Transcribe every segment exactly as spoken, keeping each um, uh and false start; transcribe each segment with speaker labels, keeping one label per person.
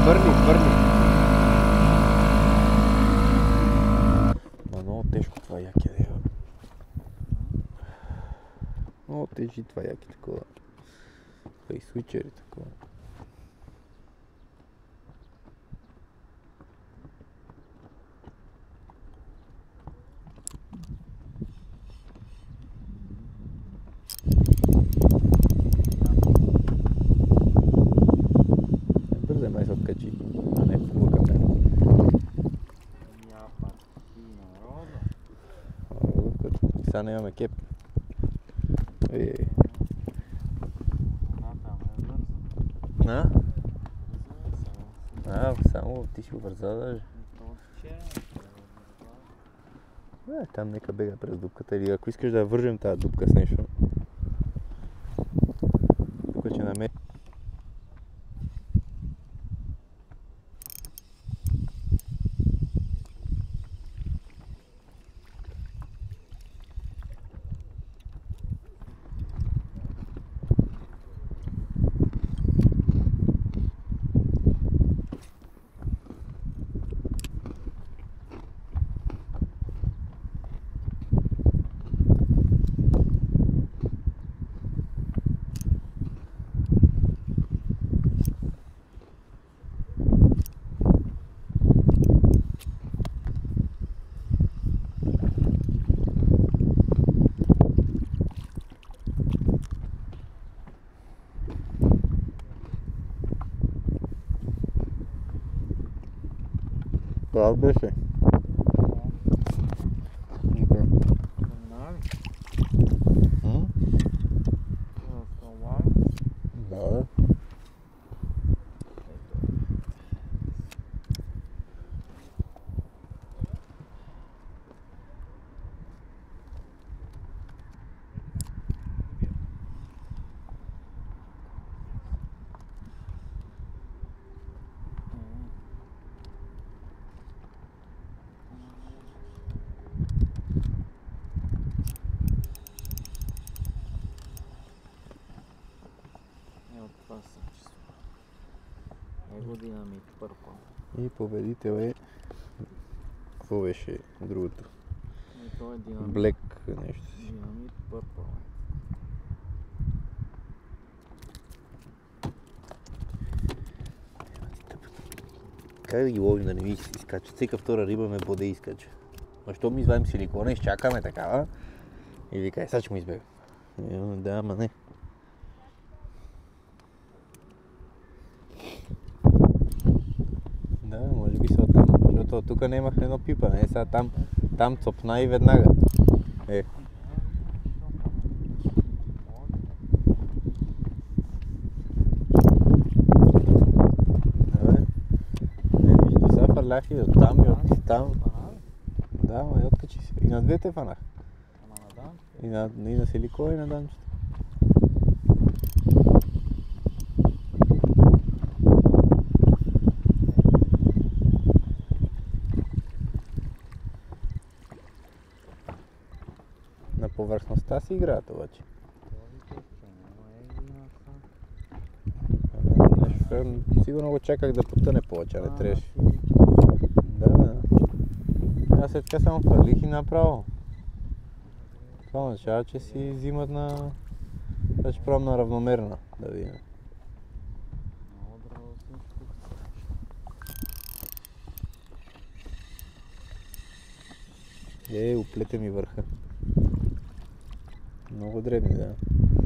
Speaker 1: Хвърли, хвърли. Ма много тежко това яки е. Много тежи това яки такова. Това и свичери такова. Бързай май се откачи, а не фурка мен.
Speaker 2: Я пак и народа.
Speaker 1: Сега не имаме кеп. Е.
Speaker 2: А, там е бързо.
Speaker 1: А?
Speaker 2: Бързо е само.
Speaker 1: А, само ти си обърза даже.
Speaker 2: То че
Speaker 1: Е, там нека бега през дупката или ако искаш да я вържем тази дупка с нещо. Тук ще намерим. Това беше. М? Да.
Speaker 2: Това са чисто. Его динамит пърпъл.
Speaker 1: И победител е... Какво беше другото?
Speaker 2: И то е динамит.
Speaker 1: Блек нещо си.
Speaker 2: Динамит пърпъл.
Speaker 1: Как да ги ловим да не ми изкачат? Всека втора риба ме боде и изкача. А що ми извадим силикона, изчакаме такава и вика, е, сега ще му избега. Да, ама не. Да, може би са оттам, защото тук нямах едно пипане, е, сега там, там цопна и веднага. Е. Абе, е, виж, сега фърлях и оттам и оттам. Да, ма и откачи си. И на двете фанах.
Speaker 2: Ама на данчето?
Speaker 1: И на, и на силикона, и на данчето. На повърхността си играят обаче. Нещо, сигурно го чаках да потъне повече, не трябваше. Да, да. Аз след така само хвърлих и направо. Това означава, че си взимат на... Сега ще пробвам на равномерна, да видим.
Speaker 2: Много драго всичко.
Speaker 1: Е, оплете ми върха. Много дребни, да.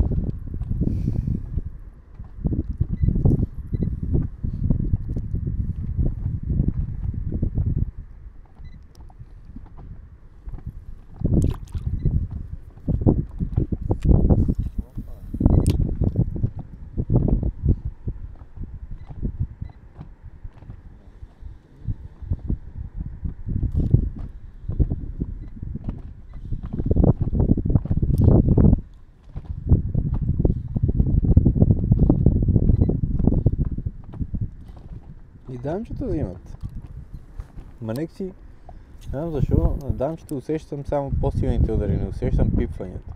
Speaker 1: И дамчето взимат. Ма нек си... Не знам защо, на дамчето усещам само по-силните удари, не усещам пипванията.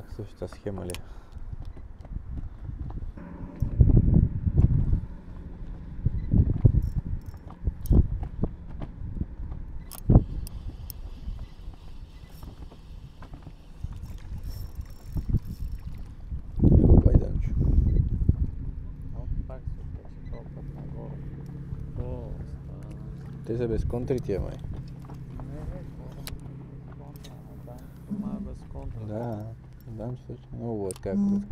Speaker 1: същата схема ли? Ево Байданчо.
Speaker 2: Оп, пак се качи този път нагоре. Доста.
Speaker 1: Те са без контри тия май.
Speaker 2: Не, не, контра, ама да. Май без контра.
Speaker 1: Да, Данчо също много лътка курска.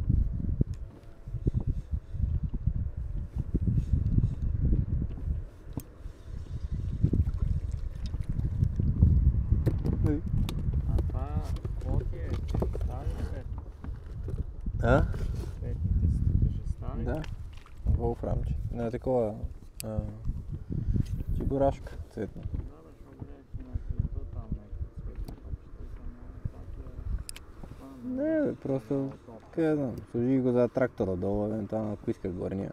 Speaker 2: А това, какво ти е? Тежестта ли свет?
Speaker 1: А?
Speaker 2: Светните си тежестта ли?
Speaker 1: Да. Волфрамче. Не, такова... а, Чебурашка цветна.
Speaker 2: Да, бе, защото гледах и на клипа там някакви цветни топчета и там много пак е...
Speaker 1: Не, бе, просто... Къде знам, сложи го за трактора долу, евентуално ако иска горния.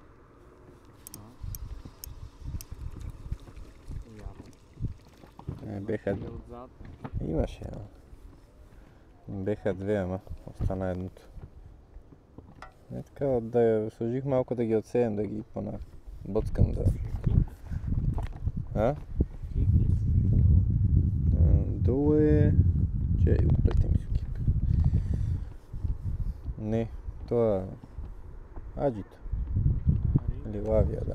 Speaker 2: Явно.
Speaker 1: Не, беха...
Speaker 2: И отзад.
Speaker 1: Имаше, ама. Беха две, ама остана едното. Не така, да я сложих малко да ги отсеем, да ги пона... Боцкам да... А?
Speaker 2: Кик ли служи?
Speaker 1: А, долу е... Че, оплете ми се кип. Не, това е... Аджито. Или лавия, да.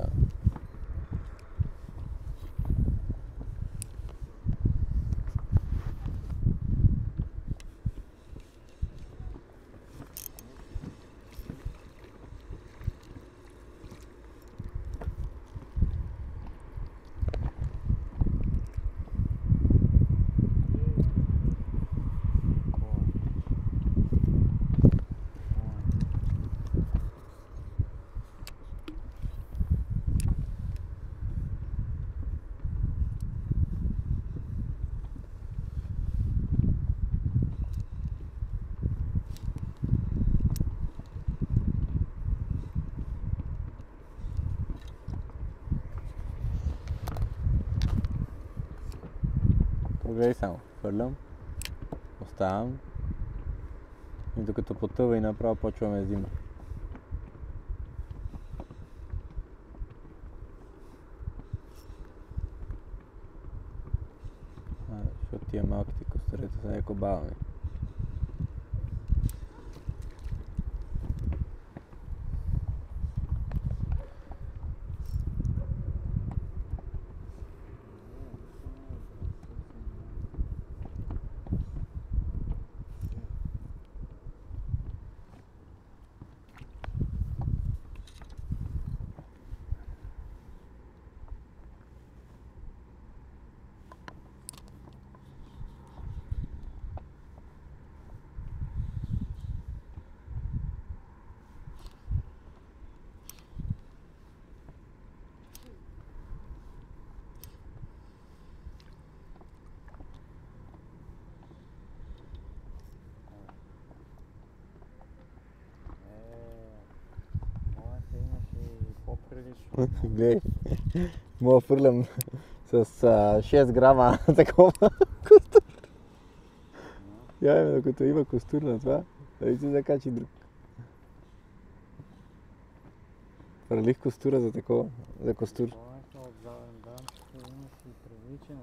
Speaker 1: Гледай само, хвърлям, оставам и докато потъва и направо почваме зима. А, защото тия малките костурета са неко бавни. Гледай, мога фърлям с а, шест грама такова костур. Я, докато има костур на това, да и се закачи друг. Фърлих костура за такова, за костур.
Speaker 2: От заден данчето има си привличане.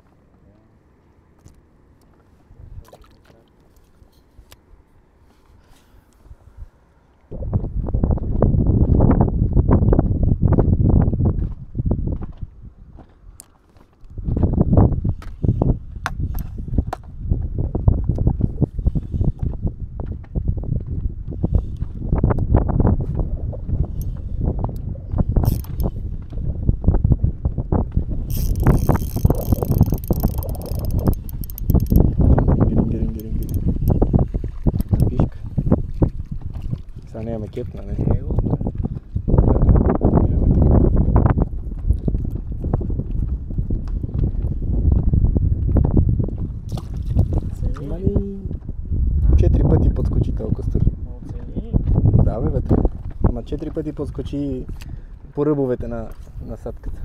Speaker 1: Сега нямаме кепна, не?
Speaker 2: Его?
Speaker 1: Мали... Четири пъти подскочи този костур.
Speaker 2: Оцени?
Speaker 1: Да, бе, вътре. Ама четири пъти подскочи по ръбовете на насадката.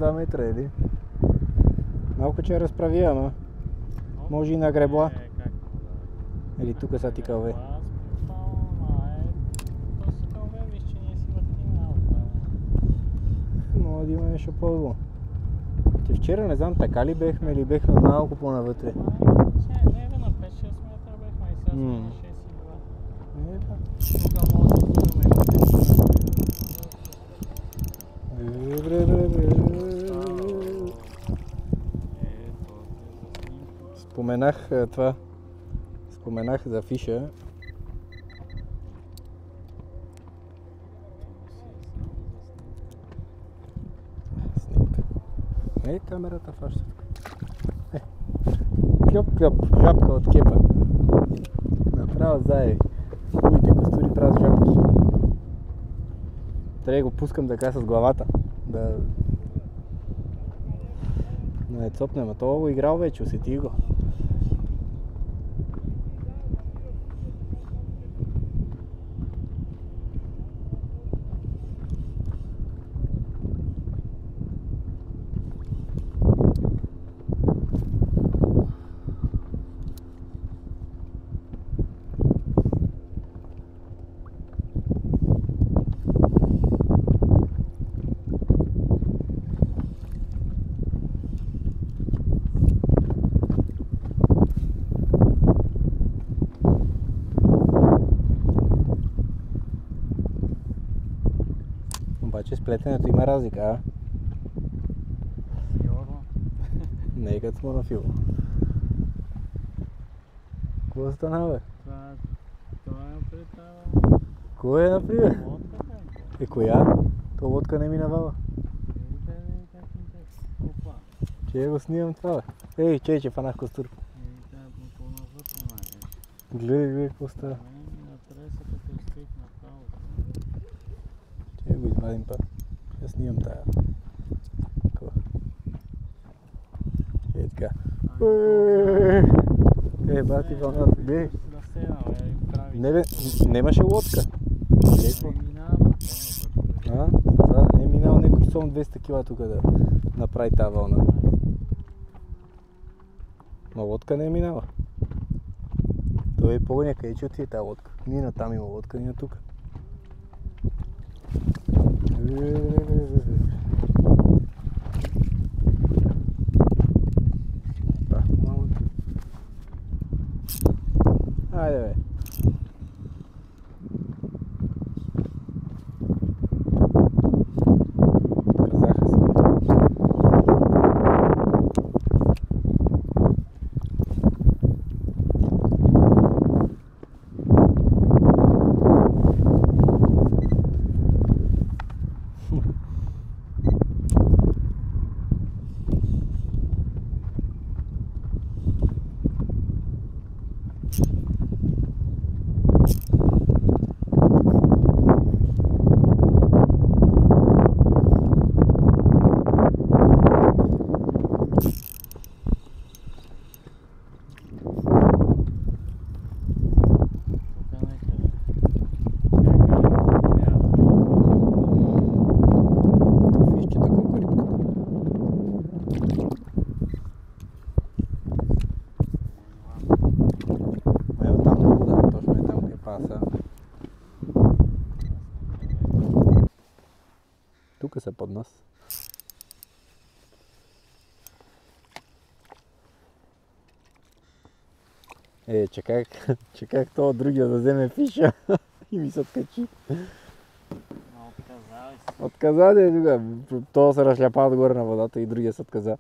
Speaker 1: два метра, или? Малко че разправи, ама. Може и на гребла.
Speaker 2: Е, как мога да...
Speaker 1: Или тук са ти кълве.
Speaker 2: Аз предполагам, а е... То са кълве, виж, че ние си въртим работа.
Speaker 1: Може да има нещо по-добро. Че вчера не знам така ли бехме или бехме малко по-навътре.
Speaker 2: Не, не бе, на пет-шест метра бехме и сега сме на шест и два.
Speaker 1: Не, да.
Speaker 2: Тук може да тураме и
Speaker 1: Добре, добре, добре. Споменах а, това. Споменах за фиша. Снимка. Е, камерата фаща. Е. Кльоп, кльоп, жабка от кепа. Направо заеви. Хубавите костури правят жабки. Трябва да го пускам така с главата. Да... Да не цопнем, а това го играл вече, усети го. Обаче с плетенето има разлика, а?
Speaker 2: Сигурно.
Speaker 1: Не е като с монофил. Какво стана, бе?
Speaker 2: Това, това е направил.
Speaker 1: Кой е, например?
Speaker 2: Лодка, бе?
Speaker 1: Е, коя? То лодка не минавала.
Speaker 2: Ей, бе, бе, как ми те? Опа.
Speaker 1: Че го снимам това, бе. Ей, чей, че фанах костур.
Speaker 2: Ей, трябва да по-навътре, май.
Speaker 1: Гледай, гледай, какво става.
Speaker 2: Не, на треса, като скрит направо.
Speaker 1: Че го извадим па. Ще снимам тая. Такова. Е, така. Е, бати вълната, бе.
Speaker 2: Да седна, бе, и прави.
Speaker 1: Не, бе, немаше лодка. Леко.
Speaker 2: Не минава по-навътре.
Speaker 1: А? Това не е минал някой сом двеста кила тук да направи тази вълна. Ма лодка не е минала. Той е по-гоня, къде че отиде тази лодка. Нина там има лодка, нина тук. Пах малко. Айде, бе. Казаха се. Тук са под нас. Е, чаках, чаках това другия да вземе фиша и ми се откачи.
Speaker 2: Отказали се.
Speaker 1: Отказа да е тук. Това се разшляпа отгоре на водата и другия се отказа.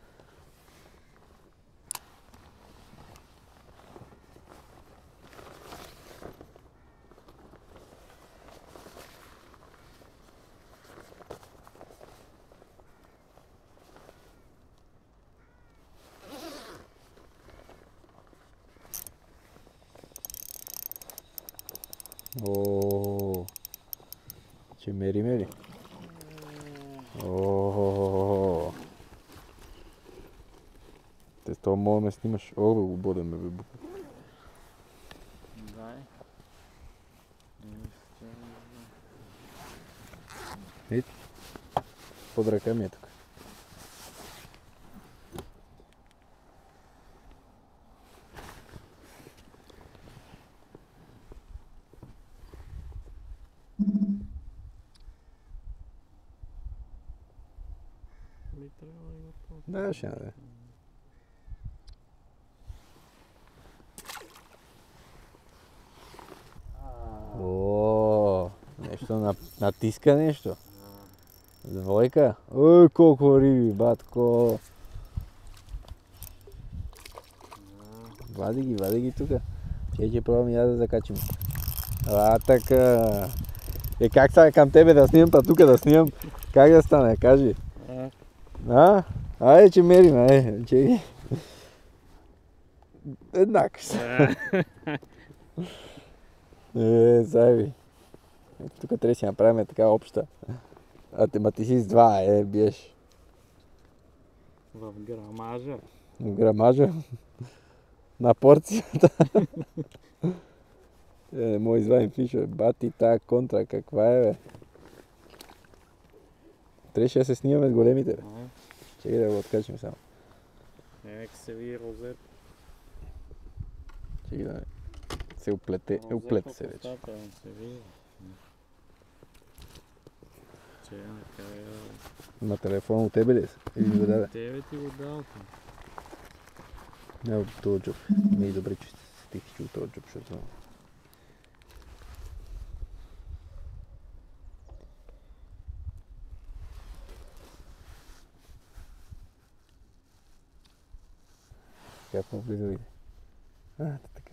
Speaker 1: О, че мери мери. О, те с това мога да ме снимаш. О, бе, убоден ме, бе, бука.
Speaker 2: Дай.
Speaker 1: Ей, под ръка ми е тук. Да, ще наде. О, нещо на, натиска нещо. Двойка. Ой, колко риби, батко. Вади ги, вади ги тука. Че ще пробвам и аз да закачим. А, така. Е, как стане към тебе да снимам, па тука да снимам? Как да стане, кажи? А? Айде, че мерим, айде, че... Еднак ще. Е, заеби. Тук трябва да си направим така обща. А те, ма ти си с два, е, биеш.
Speaker 2: В грамажа.
Speaker 1: Грамажа? На порцията. Е, не мога извадим фиша. Бати, тая контра, каква е, бе? Трябваше да се снимаме с големите, бе. Чекай да го откачим само.
Speaker 2: Нека се ви розет.
Speaker 1: Чекай да се оплете. Оплете се вече.
Speaker 2: се види. Че е накая...
Speaker 1: На телефон от тебе ли са? Или го даде?
Speaker 2: Тебе ти го дал там.
Speaker 1: Не, от този джоб. Не е добре, че сте стихи от този джоб, защото... Сега по-близо иде. А, така.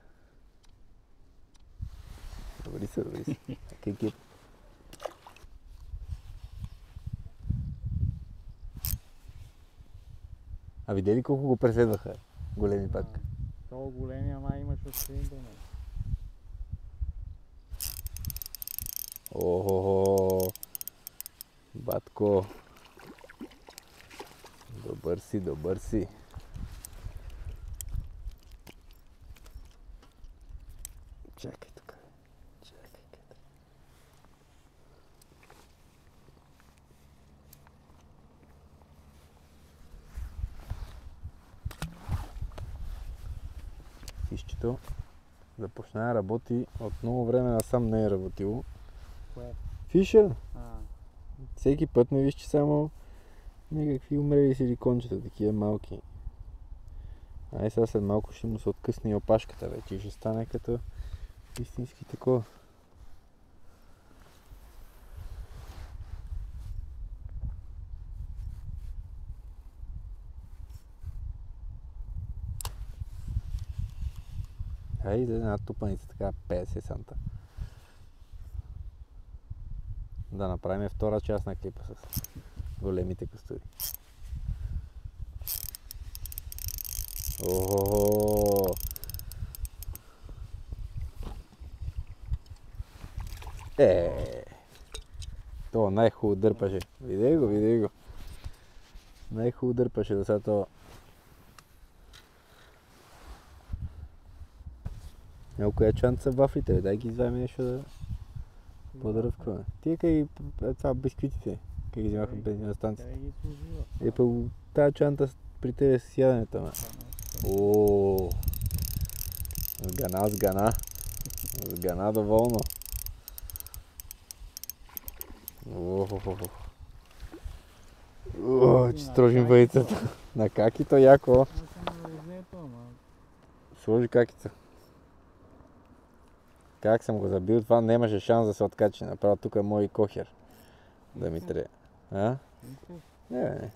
Speaker 1: Добри са, добри са. Как е? А видели колко го преследваха? Големи пак.
Speaker 2: Толкова големия май имаш от интернет.
Speaker 1: Охо, батко. Добър си, добър си. Чакай тук. Чакай къде. Фишчето започна да работи от много време насам не е работило.
Speaker 2: Кое?
Speaker 1: Фиша.
Speaker 2: А.
Speaker 1: Всеки път не виж, че само някакви умрели силикончета, такива малки. Ай сега след малко ще му се откъсне и опашката вече и ще стане като истински такова. Ай, излезе една тупаница, така петдесет санта. Да направим втора част на клипа с големите кастури. Оооо! Е, то най-хубаво дърпаше. Видей го, видей го. Най-хубаво дърпаше до сега това. Няма коя чанта са вафлите, дай ги извадим нещо да по-дръвкваме. Тия къй това бисквитите, къй ги взимаха бензина станция.
Speaker 2: Тя ги служила.
Speaker 1: Е, па тази чанта при тебе с яденето, ме. Ооо, сгана, сгана. Сгана доволно. Охохохо. О, че строжим въйцата. На какито яко.
Speaker 2: Аз съм на лезнето, ама...
Speaker 1: Сложи какица. Как съм го забил, това нямаше шанс да се откачи. Направо тук е мой кохер. Да ми трябва. А? Не, не.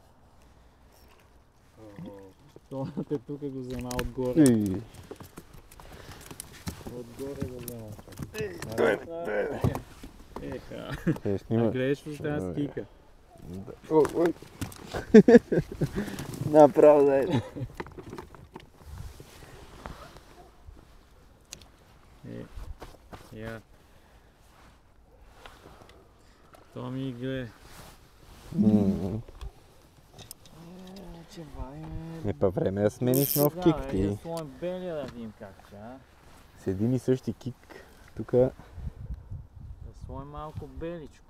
Speaker 2: Тонът е тук го взема отгоре.
Speaker 1: И...
Speaker 2: Отгоре го взема.
Speaker 1: Дай, дай.
Speaker 2: Еха.
Speaker 1: Е,
Speaker 2: А
Speaker 1: снима.
Speaker 2: гледаш ли тази стика?
Speaker 1: Ой, ой. Направо дай.
Speaker 2: Е, я. То ми гледа. Че вай,
Speaker 1: Е, па време да смениш нов кик ти.
Speaker 2: Я своем белия да видим как че, а?
Speaker 1: С един и същи кик. Тука...
Speaker 2: Да своем малко беличко.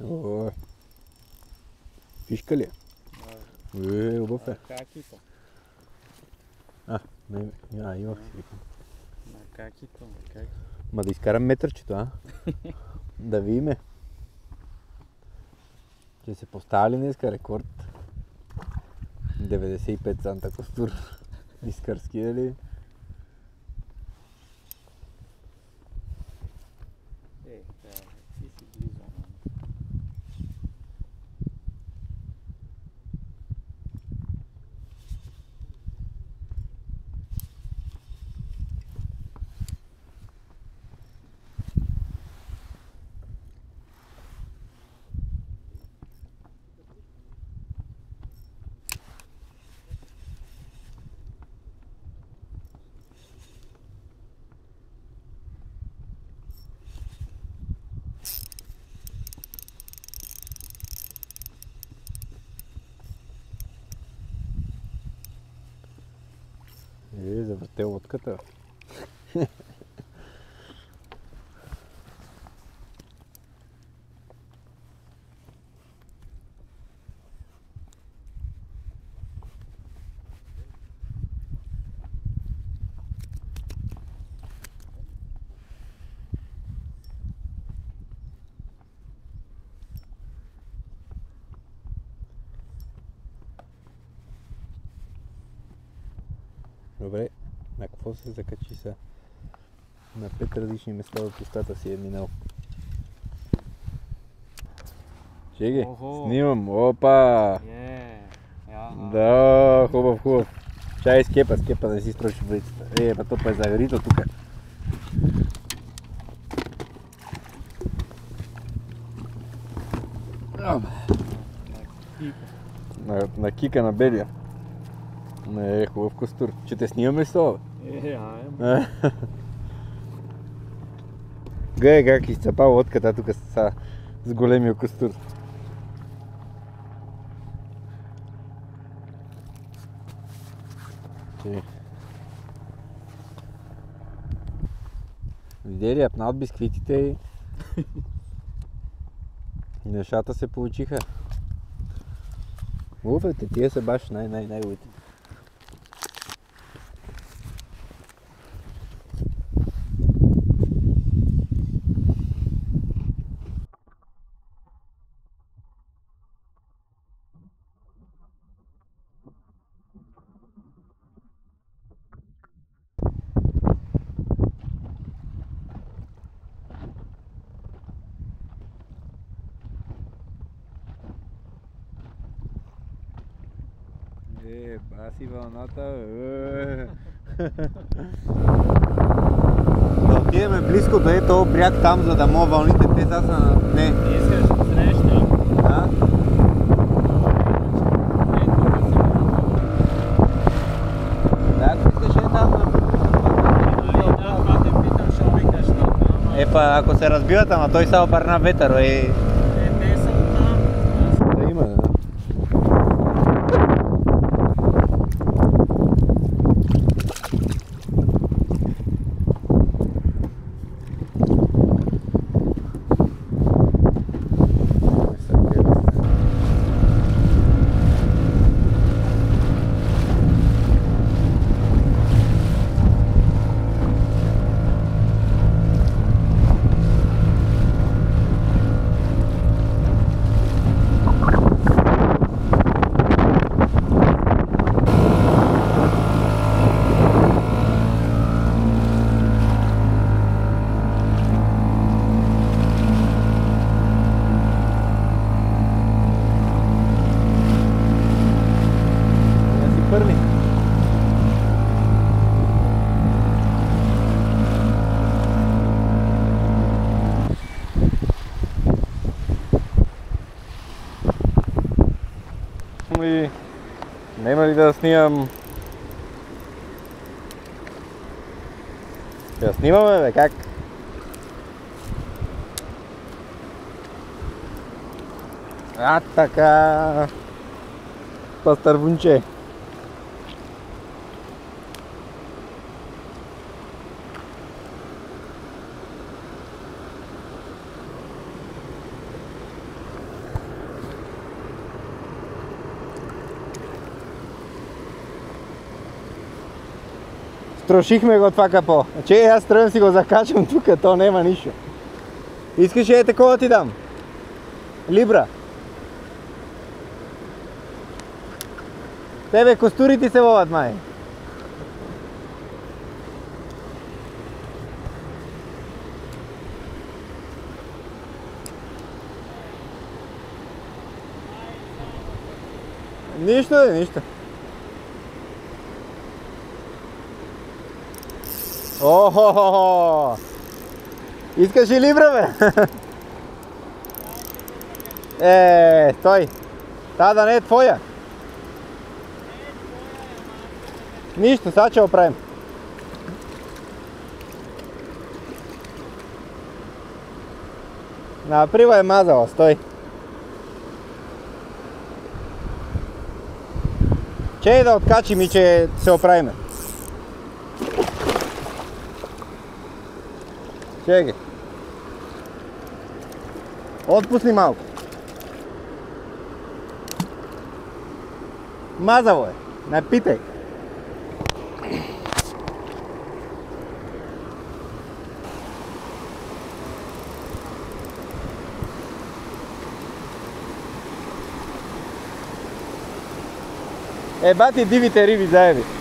Speaker 1: О, фишка ли е? Е, объв е.
Speaker 2: Какито.
Speaker 1: А, не, а, имах силикон.
Speaker 2: На какито, на какито.
Speaker 1: Ма да изкарам метърчето, а? Да видиме. Ще се поставя ли днеска рекорд? деветдесет и пет санта костур. Искърски, дали?
Speaker 2: Е, да, ти си близо, мама.
Speaker 1: Е, завърте лодката. Добре, на какво се закачи са? На пет различни места от устата си е минал. Чеги,
Speaker 2: Охо.
Speaker 1: снимам, опа!
Speaker 2: Е, яха.
Speaker 1: Да, хубав, хубав. Чай скепа, скепа да не си строши брицата. Е, па то па е загорито тука. На, на кика на белия. Не, хубав костур. Че те снимаме с това?
Speaker 2: Е, айде.
Speaker 1: Гледай как изцапа лодката тук с, с големия костур. Че... Видели, апна от бисквитите и нещата се получиха. Уфете, тия са баш най-най-най-уите. Е, баси вълната, е. Да отидеме близко до е този бряг там, за да мога вълните, те са са... Не.
Speaker 2: Не искаш да срещам.
Speaker 1: А?
Speaker 2: Е, тук съм.
Speaker 1: Да, ако искаш е там.
Speaker 2: Ай, да, това те питам, ще викаш там. Ама...
Speaker 1: Е, па ако се разбиват, ама той са обърна ветър, е...
Speaker 2: Е, те са оттам.
Speaker 1: Да има, да. Първи. И няма ли да снимам? Да снимаме, бе, как? А, така. Пастървунче. Потрошихме го това капо. Значи аз трябва да си го закачам тук, то нема нищо. Искаш ли е такова ти дам? Либра. Тебе костури ти се ловат, май. Нищо е, нищо. Охо-хо-хо! Искаш ли либра, бе? Е, стой! Та да не е твоя. Нищо, сега ще оправим. Наприва е мазала, стой. Че да откачим и че се оправиме. Чекай. Отпусни малко. Мазало е. Не питай. Е, бати дивите риби заеби.